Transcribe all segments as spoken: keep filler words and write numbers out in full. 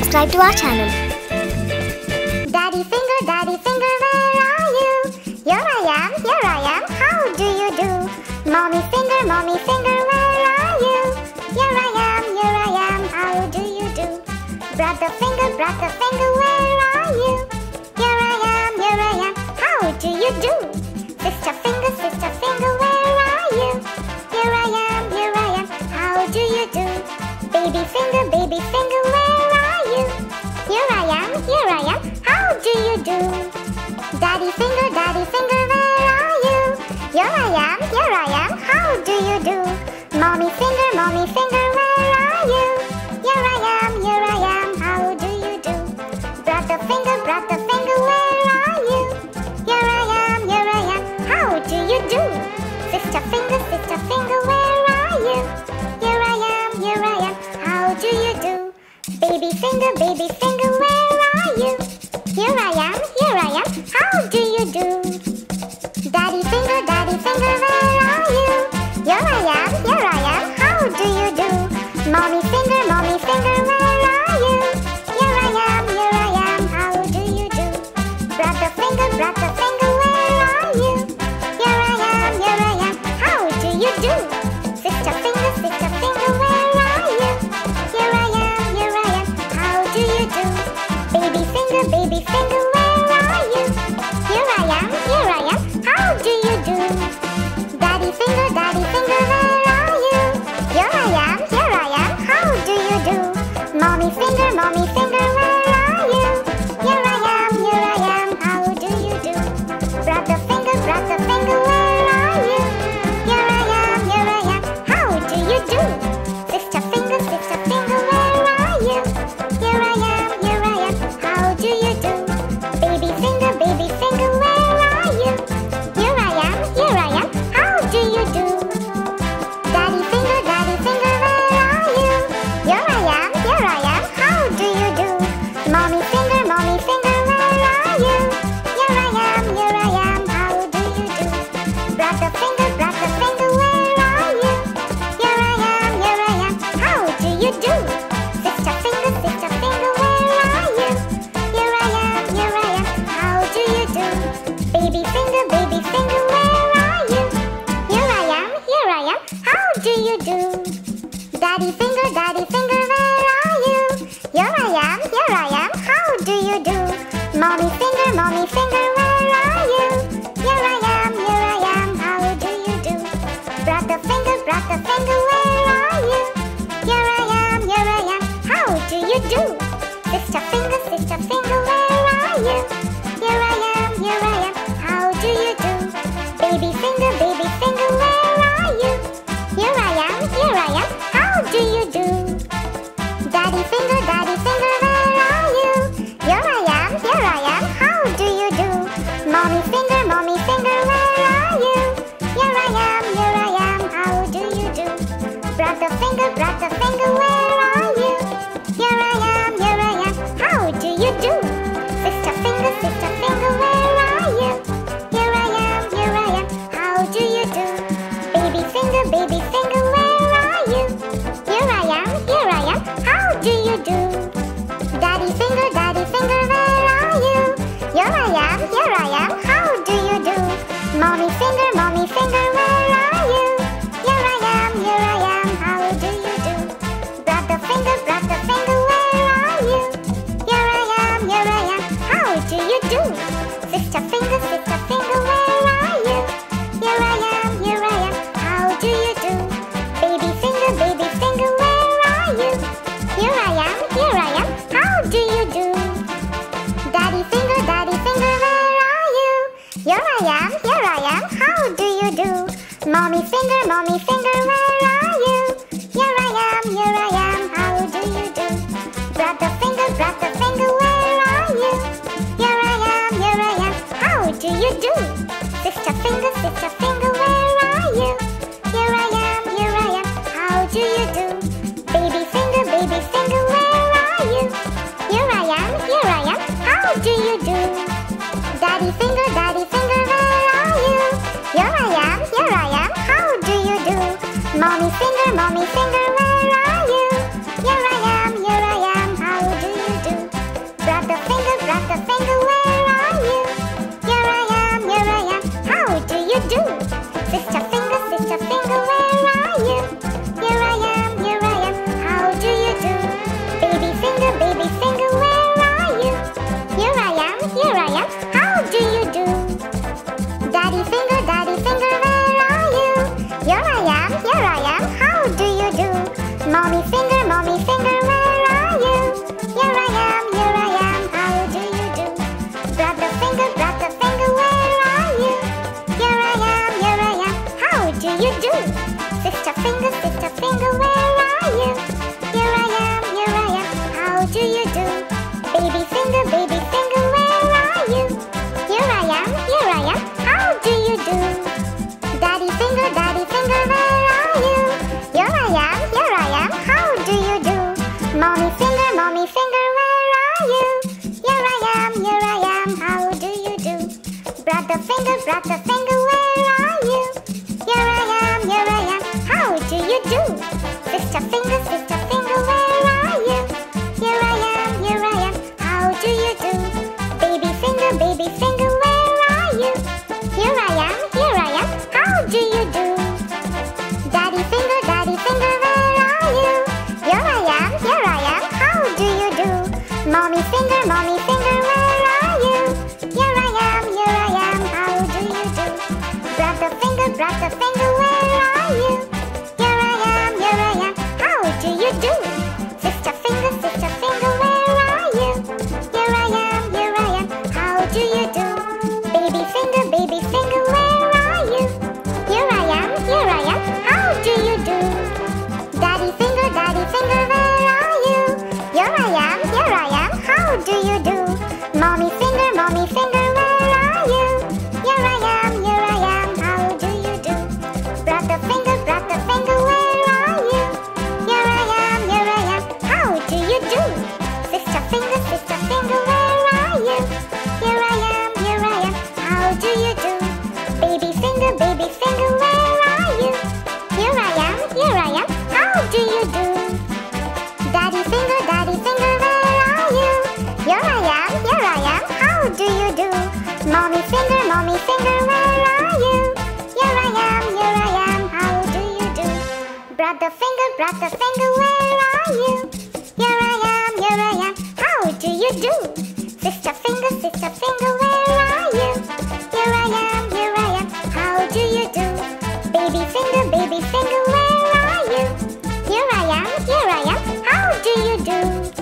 subscribe to our channel. Daddy finger, daddy finger, where are you? Here I am, here I am, how do you do? Mommy finger, mommy finger, where are you? Here I am, here I am, how do you do? Brother finger, brother finger, where are you? Here I am, here I am, how do you do? Sister finger, sister finger, where are you? Here I am, here I am, how do you do? Baby finger, baby finger, where are you? Here I am, here I am, how do you do? Daddy finger, daddy finger, where are you? Here I am, here I am, how do you do? Mommy finger, mommy finger, where are you? Here I am, here I am, how do you do? Brother finger, brother finger, where are you? Here I am, here I am, how do you do? Sister finger, sister finger, where are you? Here I am, here I am, how do you do? Baby finger, baby finger, where are you? Here I am, here I am, how do you do? Daddy finger, daddy finger, where are you? Here I am, here I am, how do you do? Mommy finger, mommy finger, where are you? Here I am, here I am, how do you do? Brother finger, brother finger, where are you? Here I am, here I am, how do you do? Sister finger, sister finger, where are you? Here I am, here I am, how do you do? Baby finger, baby finger, where are you? Here I am, here I am, how do you do? Daddy finger, daddy finger, where are you? Here I am, here I am, how do you do? Mommy finger, mommy finger, where are you? Here I am, here I am, how do you do? Brother finger, brother finger, where are you? Here I am, here I am, how do you do? Sister finger, sister finger, where are you? Here I am, here I am, how do you do? Baby finger, baby finger, where are you? Here I am, here I am, how do you do? Daddy finger, daddy finger, where are you? Here I am, here I am, how do you do? Mommy finger, mommy finger, where are you? Here I am, here I am, how do you do? Brother finger, brother finger, where are you? Here I am, here I am, how do you do? Sister finger, sister finger, where are you? Here I am, here I am, how do you do? Baby finger, baby finger, where are you? Here I am, here I am, how do you do? Daddy finger, daddy finger, where are you? Here I am, here I am, how do you do? Mommy finger, mommy finger, where are you? Here I am, here I am, how do you do? Brother finger, brother finger, where are you? Here I am, here I am, how do you do? Sister finger, sister finger, where are you? Here I am, here I am, how do you do? Baby finger, baby finger, where are you? Here I am, here I am, how do you do? Daddy finger, daddy finger, where are you? Here I am, here I am, how do you do? Mommy finger, mommy finger, where are you? Here I am, here I am, how do you do? Brother finger, brother finger, where are you? Here I am, here I am, how do you do? Sister finger, sister finger, where are you? Here I am, here I am, how do you do? Baby finger, baby finger, where are you? Here I am, here I am, how do you do? Daddy finger, daddy finger, where are you? Here I am, here I am, how do you do? Mommy finger, mommy finger, where are you? Here I am, here I am, how do you do? Brother finger, brother finger, where are you? Here I am, here I am, how do you do? Sister finger, sister finger, where are you? Here I am, here I am, how do you do? Baby finger, baby finger, where are you? Here I am, here I am, how do you do? Daddy finger, daddy finger, where are you? Here I am, here I am, how do you do? Mommy finger, mommy finger, where are you? Here I am, here I am, how do you do? Brother finger, brother finger, where are you? Here I am, here I am, how do you do? Sister finger, sister finger, where are you? Here I am, here I am, how do you do? Baby finger, baby finger, where are you? Here I am, here I am, how do you do? Daddy finger, daddy finger, where are you? Here I am, here I am, how do you do? Mommy finger, mommy finger, where are you? Here I am, here I am, how do you brother finger, where are you? Here I am, here I am, how do you do? Sister finger, sister finger, where are you? Here I am, here I am, how do you do? Baby finger, baby finger, where are you? Here I am, here I am, how do you do? Daddy finger, daddy finger, where are you? Here I am, here I am, how do you do? Mommy finger, mommy finger, where are you? Here I am, here I am, how do you do? Brother finger, brother finger, where are you? Here I am, here I am, how do you do? Sister finger, sister finger, where are you? Here I am, here I am, how do you do? Baby finger, baby finger, where are you? Here I am, here I am, how do you do? Daddy finger, daddy finger, where are you? Here I am, here I am, how do you do? Mommy finger, mommy finger, where are you? Here I am, here I am, how do you do? Brother finger, brother finger, where are you? Here I am, here I am, how do you do? Sister finger, sister finger, where are you? Here I am, here I am, how do you do? Baby finger, baby finger, where are you? Here I am, here I am, how do you do? Daddy finger, daddy finger, where are you? Here I am, here I am, how do you do? Mommy finger, mommy finger, where are you? Here I am, here I am, how do you do? Brother finger, brother finger, where are you? Here I am, here I am, how do you do? Sister finger, sister finger, where are you? Here I am, here I am, how do you do? Baby finger, baby finger, where are you? Here I am, here I am, how do you do?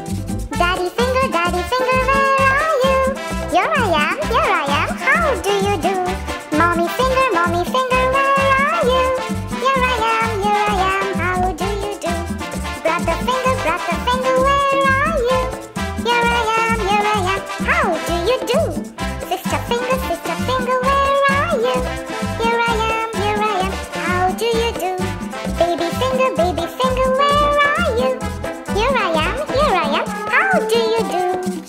Daddy finger, daddy finger, where are you? Here I am, here I am, how do you do? Mommy finger, mommy finger, where are you? Here I am, here I am, how do you do? Brother finger, brother finger, where are you? Here I am, here I am, how do you do? Sister finger, sister finger, where are you? Here I am, here I am, how do you do? Baby finger, baby finger, where are you? Here I am, here I am, how do you do?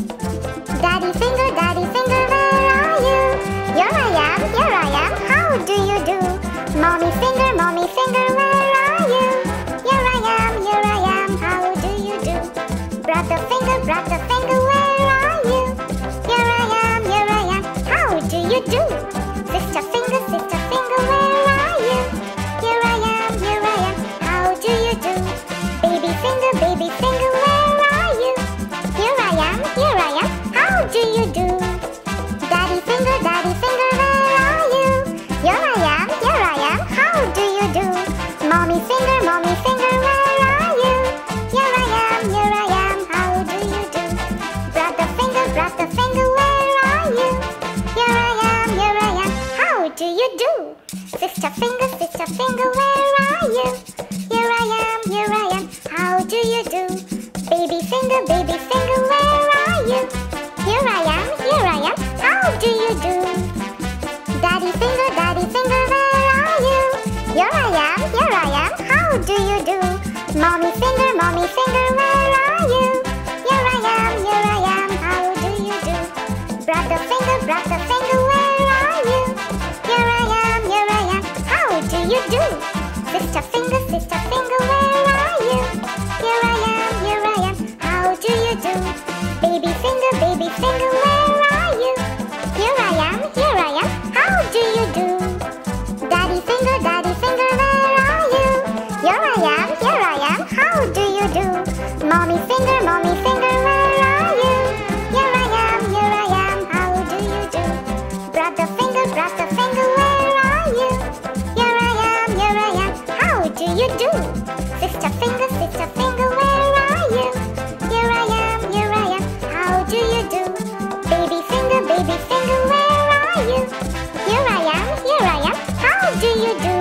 Daddy finger, daddy finger, where are you? Here I am, here I am, how do you do? Mommy finger, mommy finger, where are you? Here I am, here I am, how do you do? Brother finger, brother finger, where are you? Here I am, here I am, how do you do? Sister finger, sister finger, where are you? Here I am, here I am, how do you do? Baby finger, baby finger, where are you? Here I am, here I am, how do you do? Daddy finger, daddy finger, where are you? Here I am, here I am, how do you do? Mommy finger, mommy finger, where are you? Here I am, here I am, how do you do? Brother finger, brother finger, where are you? Here I am, here I am, how do you do? Sister finger, sister finger, where are you? Here I am, here I am, how do you do? Baby finger, baby finger, where are you? Here I am, here I am, how do you do? Daddy finger, daddy finger, where are you? Here I am, here I am, how do you do? Mommy finger, mommy finger, where are you? Here I am, here I am, how do you do? Brother finger, brother finger, where are you? Here I am, here I am, how do you do? Sister finger, sister finger, where are you? Here I am, here I am, how do you do? Baby finger, baby finger, where are you? Here I am, here I am, how do you do? Daddy finger, daddy finger, where are you? Here I am, here I am, how do you do? Mommy finger, mommy finger, where are you? Here I am, here I am, how do you do? Brother finger, brother finger, where are you? Here I am, here I am, how do you do? Sister finger, sister finger, where are you? Here I am, here I am, how do you do? Baby finger, baby finger, where are you? Here I am, here I am, how do you do?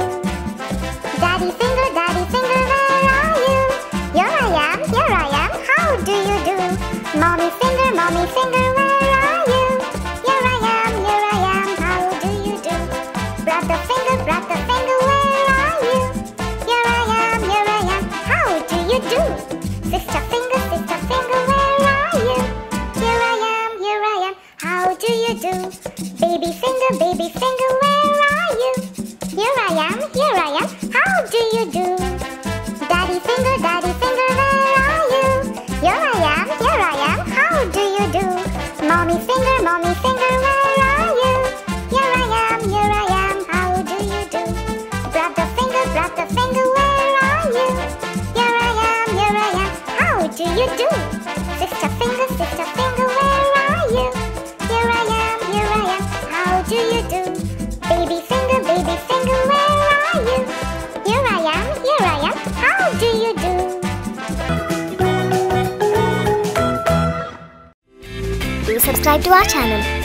Daddy finger, daddy finger, where are you? Here I am, here I am, how do you do? Mommy finger, mommy finger, where are you? Here I am, here I am, how do you do? Brother finger, brother finger, where are you? Here I am, here I am, how do how do you do? Daddy finger, daddy finger, where are you? Here I am, here I am, how do you do? Mommy finger, mommy finger, where are you? Here I am, here I am, how do you do? Brother finger, brother finger, where are you? Here I am, here I am, how do you do? Sister finger, sister finger, where are you? Here I am, here I am, how do you do? Baby finger, baby finger, where are you? Here I am, here I am, how do you do? Do subscribe to our channel.